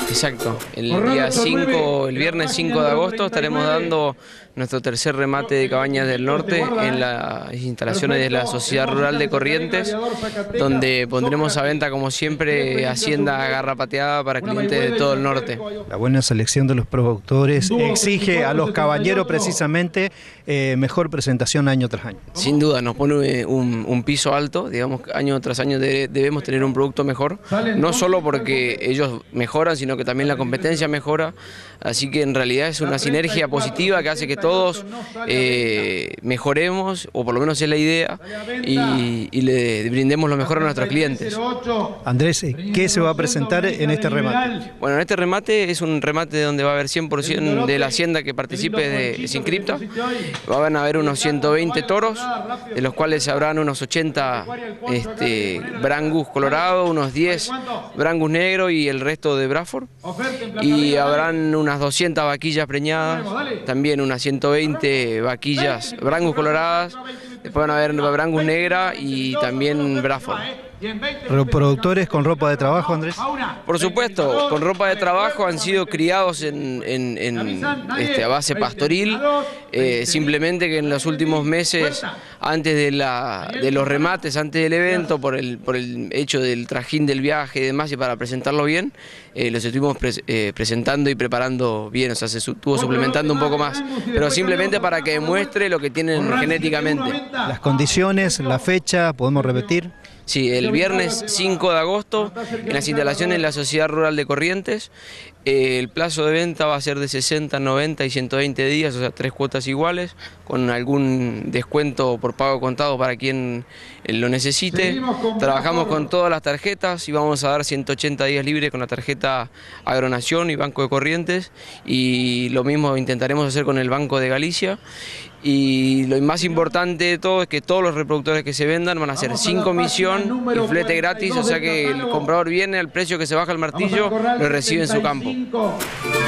Exacto, el viernes 5 de agosto estaremos dando nuestro tercer remate de Cabañas del Norte en las instalaciones de la Sociedad Rural de Corrientes, donde pondremos a venta, como siempre, hacienda garrapateada para clientes de todo el norte. La buena selección de los productores exige a los cabañeros precisamente mejor presentación año tras año. Sin duda, nos pone un piso alto, digamos, año tras año debemos tener un producto mejor, no solo porque ellos mejoran, sino que también la competencia mejora, así que en realidad es una sinergia positiva que hace que todos mejoremos, o por lo menos es la idea, y le brindemos lo mejor a nuestros clientes. Andrés, ¿qué se va a presentar en este remate? Bueno, en este remate es un remate donde va a haber 100% de la hacienda que participe de Sinscripta. Van a haber unos 120 toros, de los cuales habrán unos 80 brangus colorados, unos 10 brangus negros y el resto de Braford. Y habrán unas 200 vaquillas preñadas, también unas 120 vaquillas brangus coloradas, después van a haber brangus negra y también Braford. ¿Productores con ropa de trabajo, Andrés? Por supuesto, con ropa de trabajo, han sido criados a base pastoril, simplemente que en los últimos meses, antes de los remates, antes del evento, por el hecho del trajín del viaje y demás, y para presentarlo bien, los estuvimos presentando y preparando bien, o sea, se estuvo suplementando un poco más, pero simplemente para que demuestre lo que tienen genéticamente. Las condiciones, la fecha, ¿podemos repetir? Sí, el viernes 5 de agosto en las instalaciones de la Sociedad Rural de Corrientes. El plazo de venta va a ser de 60, 90 y 120 días, o sea, 3 cuotas iguales, con algún descuento por pago contado para quien lo necesite. Trabajamos con todas las tarjetas y vamos a dar 180 días libres con la tarjeta Agronación y Banco de Corrientes, y lo mismo intentaremos hacer con el Banco de Galicia. Y lo más importante de todo es que todos los reproductores que se vendan van a ser sin comisión y flete gratis, o sea que el comprador viene al precio que se baja el martillo, lo recibe en su campo.